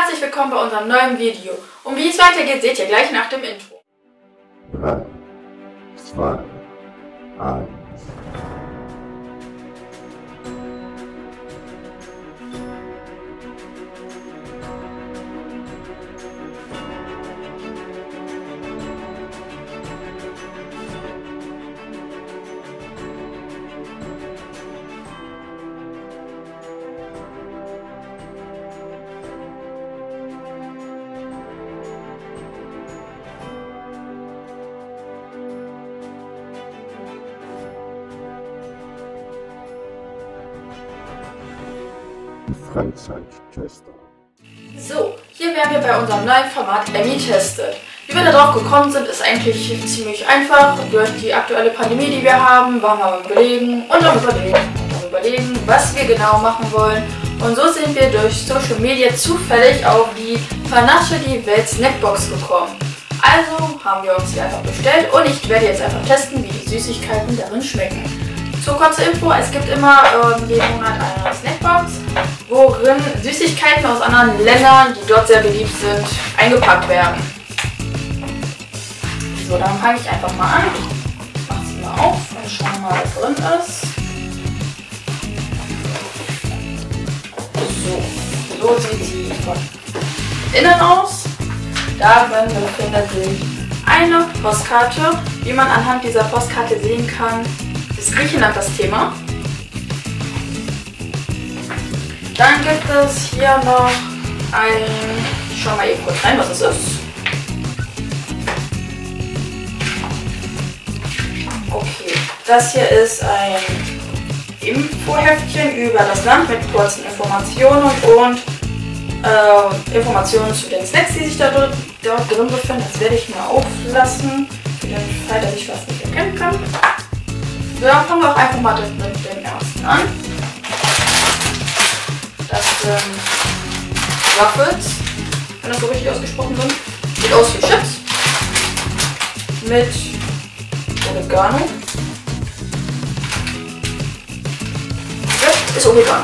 Herzlich willkommen bei unserem neuen Video. Und wie es weitergeht, seht ihr gleich nach dem Intro. 3, 2, 1. Freizeittester. So, hier wären wir bei unserem neuen Format Emmy testet. Wie wir darauf gekommen sind, ist eigentlich ziemlich einfach. Durch die aktuelle Pandemie, die wir haben, waren wir am Überlegen und am Überlegen, was wir genau machen wollen. Und so sind wir durch Social Media zufällig auf die Panache die Welt Snackbox gekommen. Also haben wir uns die einfach bestellt und ich werde jetzt einfach testen, wie die Süßigkeiten darin schmecken. Zur kurzen Info, es gibt immer jeden Monat eine Snackbox, worin Süßigkeiten aus anderen Ländern, die dort sehr beliebt sind, eingepackt werden. So, dann fange ich einfach mal an. Ich mache sie mal auf und schaue mal, was drin ist. So sieht sie von innen aus. Darin befindet sich eine Postkarte. Wie man anhand dieser Postkarte sehen kann, ist Griechenland das Thema. Dann gibt es hier noch ich schau mal eben kurz rein, was es ist. Okay, das hier ist ein Infoheftchen über das Land mit kurzen Informationen und Informationen zu den Snacks, die sich dort drin befinden. Das werde ich mal auflassen, für den Fall, dass ich was nicht erkennen kann. So, dann fangen wir auch einfach mal mit dem ersten an. Das sind Waffels, wenn das so richtig ausgesprochen sind. Sieht aus wie Chips. Mit Oregano. Ja, ist Oregano.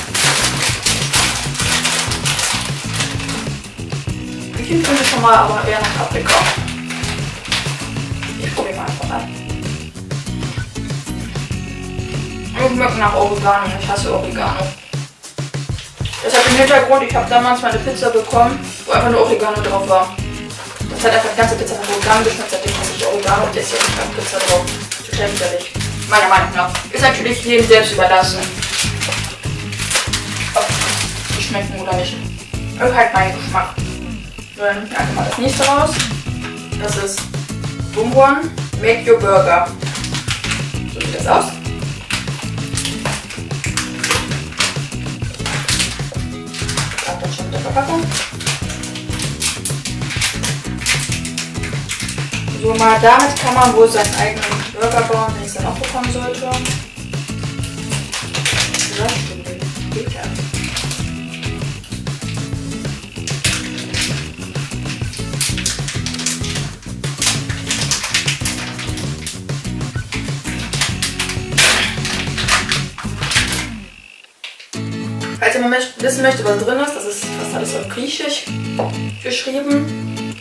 Ich finde schon mal aber eher nach Paprika. Ich probiere mal einfach an. Ich schmeckt nach Oregano, ich hasse Oregano. Das hat den Hintergrund, ich habe damals meine Pizza bekommen, wo einfach nur Oregano drauf war. Das hat einfach die ganze Pizza nach Oregano geschmeckt, seitdem hasse ich Oregano und ist ja nicht auf Pizza drauf. Total widerlich. Meiner Meinung nach. Ist natürlich jedem selbst überlassen. Ob die schmecken oder nicht. Ist halt mein Geschmack. So, dann nehme ich einfach mal das nächste raus. Das ist Bumwon Make Your Burger. So sieht das aus. Verpackung. So, mal damit kann man wohl seinen eigenen Burger bauen, wenn ich es dann auch bekommen sollte. Ja, stimmt, geht ja. Falls ihr mal wissen möchtet, was drin ist, das ist fast alles auf Griechisch geschrieben.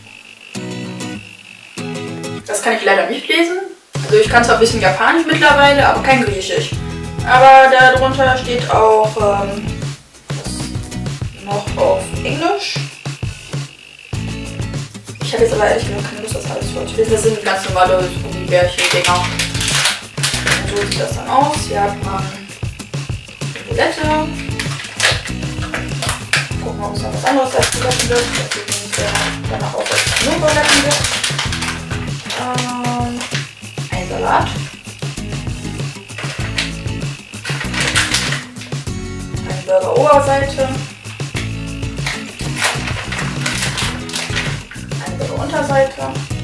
Das kann ich leider nicht lesen. Also ich kann zwar ein bisschen Japanisch mittlerweile, aber kein Griechisch. Aber darunter steht auch noch auf Englisch. Ich habe jetzt aber ehrlich gesagt keine Lust, das alles vorzulesen. Das sind ganz normale Gummibärchen-Dinger. Und so sieht das dann aus. Hier hat man eine Bulette. Gucken wir uns noch was anderes als Buletten wird. Das sieht nämlich danach aus, als es nur Buletten wird. Ein Salat. Eine Burger-Oberseite. Eine Burger-Unterseite.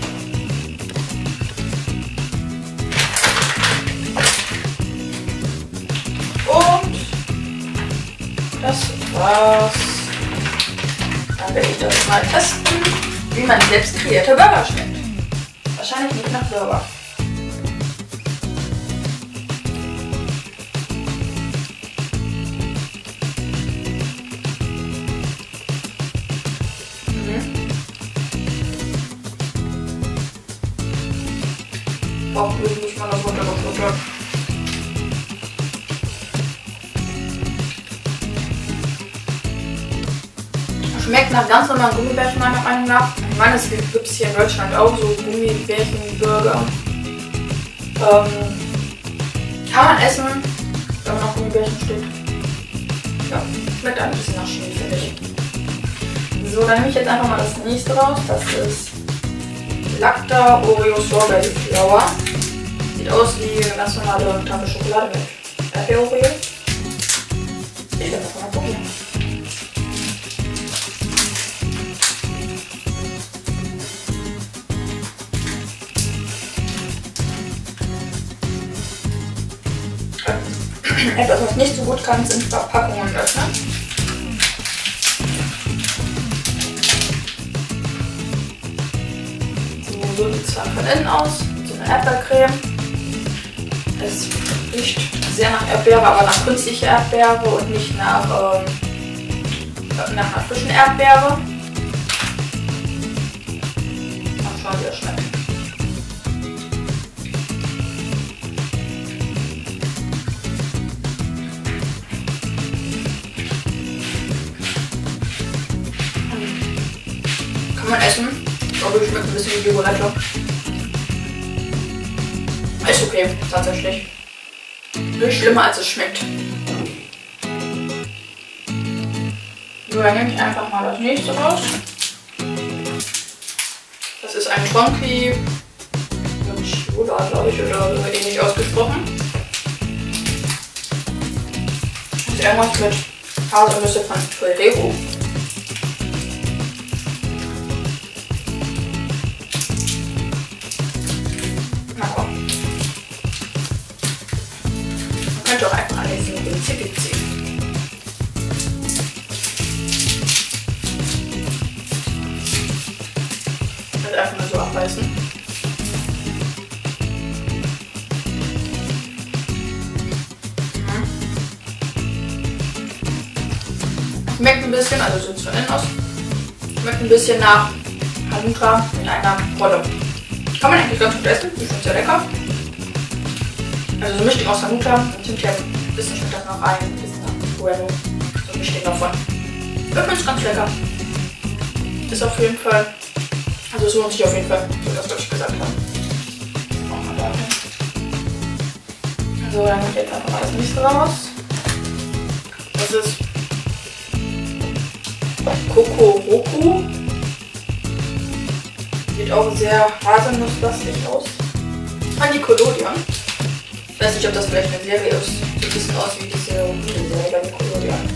Und das war's. Dann werde ich das mal testen, wie mein selbst kreierter Burger schmeckt. Wahrscheinlich nicht nach Burger. braucht nicht mal das runtergefuttert. Schmeckt nach ganz normalen Gummibärchen meiner Meinung nach. Ich meine, es gibt es hier in Deutschland auch so Gummibärchen-Burger. Kann man essen, wenn man auf Gummibärchen steht. Ja, schmeckt ein bisschen nach Chemie, finde ich. So, dann nehme ich jetzt einfach mal das nächste raus. Das ist Lacta Oreo Strawberry Flour. Sieht aus wie eine ganz normale Tafel Schokolade mit Erdbeer-Oreo. Ich werde das mal probieren. Etwas, was ich nicht so gut kann, sind Verpackungen öffnen. So sieht es dann von innen aus. So eine Erdbeercreme. Es riecht sehr nach Erdbeere, aber nach künstlicher Erdbeere und nicht nach einer frischen Erdbeere. Mal schauen, wie das schmeckt. Kann man essen. Ich glaube, es schmeckt ein bisschen wie Vigorette. Ist okay, tatsächlich. Nicht schlimmer, als es schmeckt. So, dann nehme ich einfach mal das nächste raus. Das ist ein Tonki mit Schokolade, glaube ich, oder so ähnlich ausgesprochen. Das ist irgendwas mit Haselnüsse von Ferrero. Man könnte auch einfach alles in den Ticket ziehen. Also einfach nur so abbeißen. Schmeckt ein bisschen, also so sieht es von innen aus. Schmeckt ein bisschen nach Hanuta in einer Rolle. Kann man eigentlich ganz gut essen, ich finde es sehr lecker. Also so ein Mischding aus Hanuta und Timtia, ein bisschen schmeckt das noch rein, ein bisschen nach Bueno, so ein Mischding davon. Ich finde es ganz lecker. Ist auf jeden Fall, also es lohnt sich auf jeden Fall, so das, was ich gesagt habe. Auch mal da hin. So, dann nehme ich jetzt einfach mal das nächste raus. Das ist Kokoroko. Sieht auch sehr haselnusslastig aus. An Nickelodeon. Ich weiß nicht, ob das vielleicht eine Serie ist. Sieht ein bisschen aus wie diese Serie bei Nickelodeon.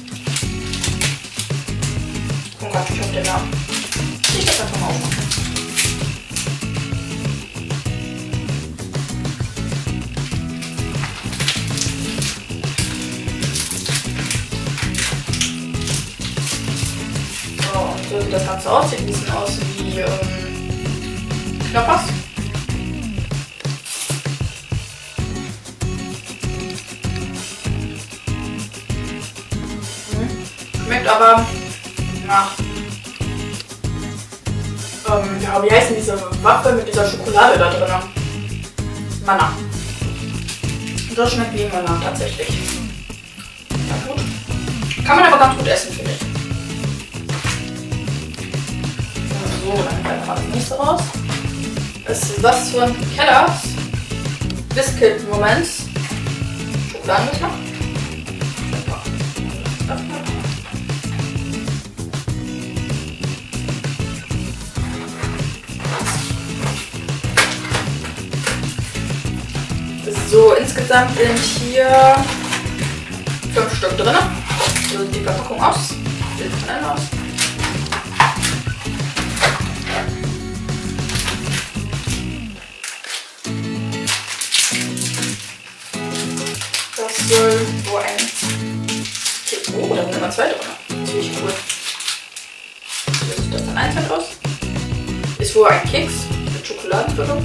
Ich komme gerade nicht auf den Namen. Ich das einfach mal aufmachen. So, und so sieht das Ganze aus. Sieht ein bisschen aus wie Knoppers. Schmeckt aber nach, ja, wie heißt denn diese Waffe mit dieser Schokolade da drin? Mana. Das schmeckt wie Mana tatsächlich. Ja, gut. Kann man aber ganz gut essen, finde ich. So, dann nehmen wir einfach das nächste raus. Das ist was von Kellogg's Biscuit Moments. Schokoladengeschmack. So, insgesamt sind hier 5 Stück drin. So sieht die Verpackung aus. Sieht von innen aus. Das soll so ein Keks. Oh, da sind immer 2 drin. Ziemlich cool. So sieht das dann einzeln aus. Ist wohl ein Keks mit Schokoladenfüllung.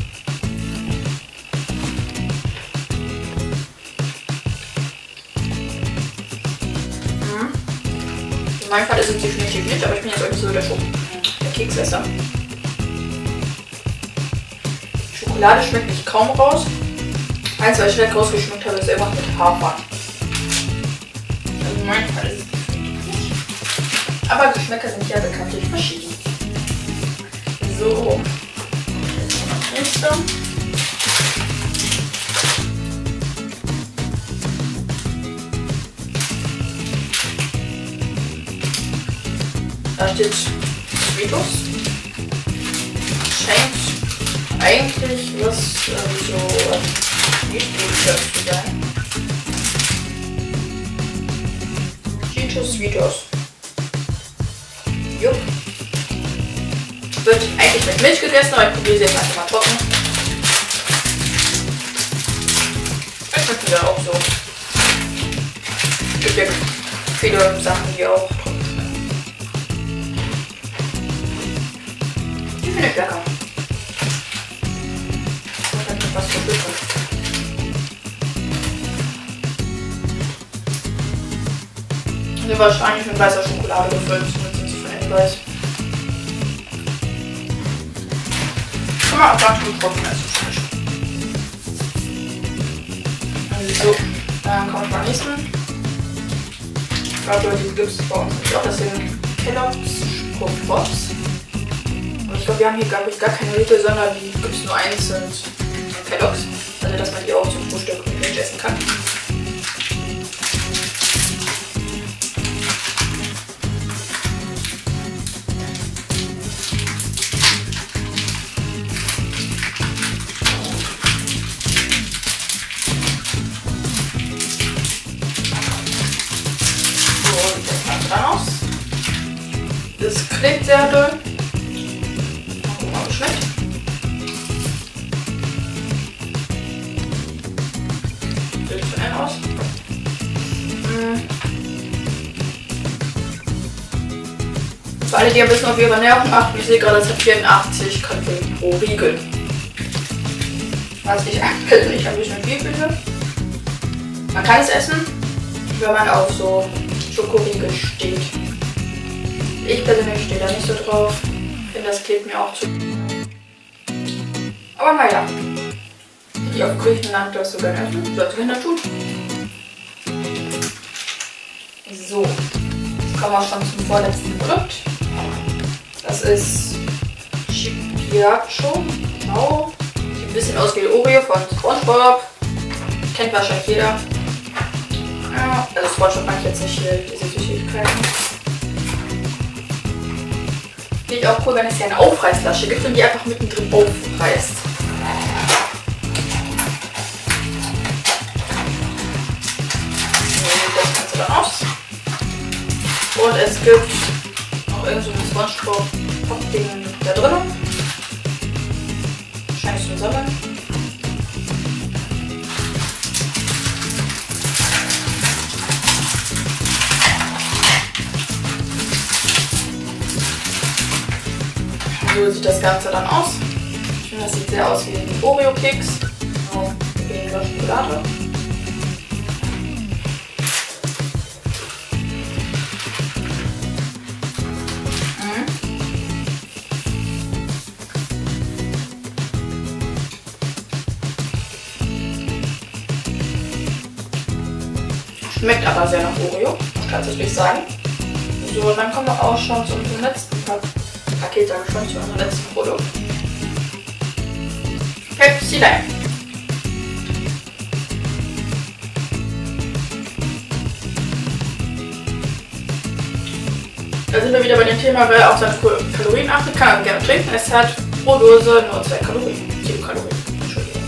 In meinem Fall sind sie definitiv nicht, aber ich bin jetzt auch nicht so der Keksesser. Schokolade schmeckt nicht kaum raus. Eins, was ich direkt rausgeschmeckt habe, ist irgendwas mit Hafer. Also in meinem Fall ist es definitiv nicht. Aber Geschmäcker sind ja bekanntlich verschieden. So. Jetzt noch das nächste. Da steht Sweetos. Scheint eigentlich was so nicht gut zu sein. Sweetos. Jupp. Wird eigentlich mit Milch gegessen, aber ich probiere sie jetzt einfach mal trocken. Das schmeckt ja auch so. Es gibt ja viele Sachen, die auch trocken schmecken. Die finde ich lecker. Und dann noch was für Glück. Die wahrscheinlich mit weißer Schokolade gefüllt, zumindest von innen weiß. Kann man auch ganz gut trocken essen. So, dann kommt beim nächsten. Ich glaube, die gibt es bei uns nicht auch. Das sind Kellogg's Sprungpops. Und ich glaube, wir haben hier, glaube ich, gar keine Riegel, sondern die gibt es nur einzeln Kellogg's. Also, dass man die auch zum Frühstück mit Milch essen kann. Aus. Das klebt sehr doll. Gucken mal, wie schmeckt. Sieht von innen aus. Für alle, die ein bisschen auf ihre Ernährung achten, ich sehe gerade, es hat 84 Kalorien pro Riegel. Was ich persönlich ein bisschen viel finde. Man kann es essen, wenn man auf so Schokoriegel steht. Ich persönlich stehe da nicht so drauf. Ich finde, das klebt mir auch zu. Aber naja. Die auf Griechenland das so gerne essen, soll es gerne tun. So. Jetzt kommen wir schon zum vorletzten Produkt. Das ist Chipiacho. Ciao. Sieht ein bisschen aus wie Oreo von SpongeBob. Kennt wahrscheinlich jeder. Ja, also SpongeBob mag ich jetzt nicht hier, diese Süßigkeiten. Finde ich auch cool, wenn es hier eine Aufreißflasche gibt und die einfach mittendrin aufreißt. So sieht das Ganze dann aus. Und es gibt noch irgend so ein SpongeBob-Pop-Ding da drin. Wahrscheinlich zum Sammeln. So sieht das Ganze dann aus. Ich finde, das sieht sehr aus wie ein Oreo-Keks. Genau, weniger Schokolade. Schmeckt aber sehr nach Oreo, tatsächlich sagen. So, und dann kommen wir auch schon zu unserem letzten Paket, sage ich schon, zu unserem letzten Produkt. Pepsi Lime. Da sind wir wieder bei dem Thema, wer auf seine Kalorien achtet, kann aber gerne trinken. Es hat pro Dose nur 2 Kalorien, 7 Kalorien, Entschuldigung.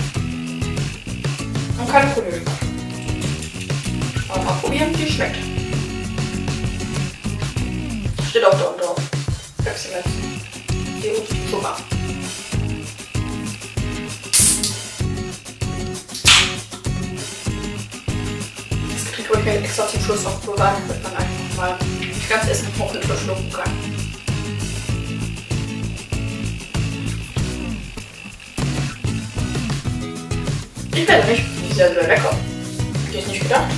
Und keine Kohlenhydrate. Aber mal probieren, wie es schmeckt. Steht auch da unten drauf. Pepsi mit Sugar. Das Getränk habe ich mir extra zum Schluss noch bewahrt, damit man einfach mal das ganze Essen hoch und verschlucken kann. Ich werde nicht sehr, sehr lecker. Hätte ich nicht gedacht.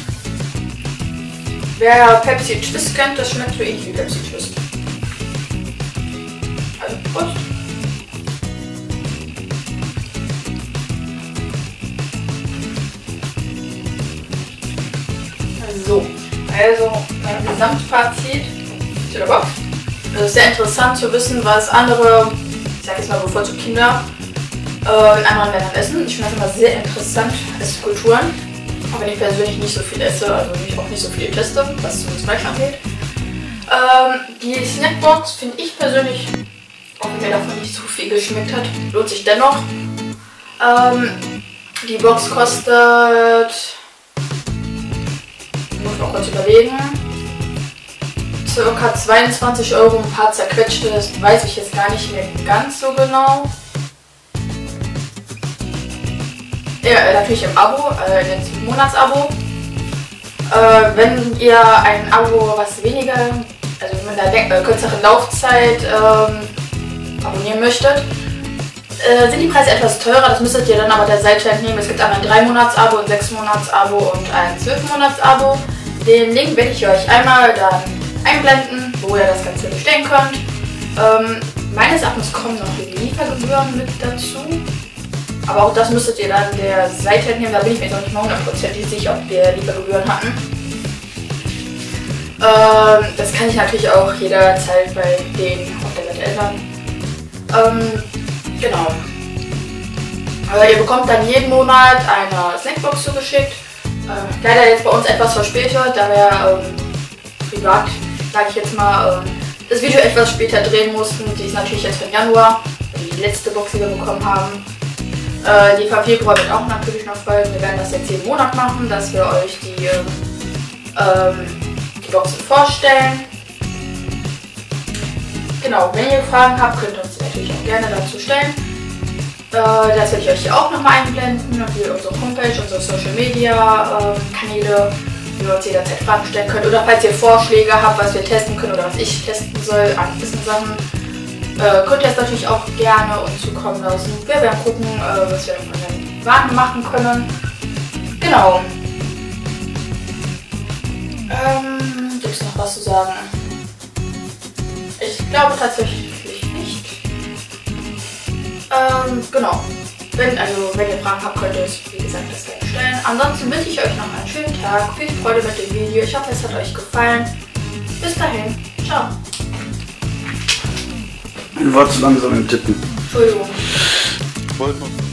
Wer Pepsi Twist kennt, das schmeckt so ähnlich wie Pepsi Twist. Also Prost. Also mein Gesamtfazit zu der Box. Es ist sehr interessant zu wissen, was andere, ich sag jetzt mal bevorzugt Kinder, in anderen Ländern essen. Ich finde das immer sehr interessant, Esskulturen. Auch wenn ich persönlich nicht so viel esse, also ich auch nicht so viel teste, was zumindest Fleisch angeht. Die Snackbox finde ich persönlich, auch wenn mir davon nicht so viel geschmeckt hat, lohnt sich dennoch. Die Box kostet, muss ich mal kurz überlegen, ca. 22 €, ein paar zerquetschte, das weiß ich jetzt gar nicht mehr ganz so genau. Ja, natürlich im Abo, im Monatsabo. Wenn ihr ein Abo, was weniger, also mit einer kürzeren Laufzeit abonnieren möchtet, sind die Preise etwas teurer. Das müsstet ihr dann aber der Seite entnehmen. Es gibt einmal ein 3-Monats-Abo, ein 6-Monats-Abo und ein 12-Monats-Abo. Den Link werde ich euch einmal dann einblenden, wo ihr das Ganze bestellen könnt. Meines Erachtens kommen noch die Liefergebühren mit dazu. Aber auch das müsstet ihr dann der Seite entnehmen, da bin ich mir jetzt auch nicht mal 100% sicher, ob wir Liefergebühren hatten. Das kann ich natürlich auch jederzeit bei denen auf der Seite ändern. Genau. Ihr bekommt dann jeden Monat eine Snackbox zugeschickt. Leider jetzt bei uns etwas verspätet, da wir privat, sage ich jetzt mal, das Video etwas später drehen mussten. Die ist natürlich jetzt von Januar, die letzte Box, die wir bekommen haben. Die von Februar wird auch natürlich noch folgen. Wir werden das jetzt jeden Monat machen, dass wir euch die Boxen vorstellen. Genau, wenn ihr Fragen habt, könnt ihr uns natürlich auch gerne dazu stellen. Das werde ich euch hier auch nochmal einblenden, wie unsere Homepage, unsere Social Media Kanäle, wie ihr uns jederzeit Fragen stellen könnt. Oder falls ihr Vorschläge habt, was wir testen können oder was ich testen soll an gewissen Sachen, könnt ihr es natürlich auch gerne uns zukommen lassen. Wir werden gucken, was wir von den Waren machen können. Genau. Gibt es noch was zu sagen? Ich glaube tatsächlich nicht. Genau. Wenn ihr Fragen habt, könnt ihr es, wie gesagt, das gerne stellen. Ansonsten wünsche ich euch noch einen schönen Tag. Viel Freude mit dem Video. Ich hoffe, es hat euch gefallen. Bis dahin. Ciao. Du warst zu langsam im Tippen. Entschuldigung. Ich wollte noch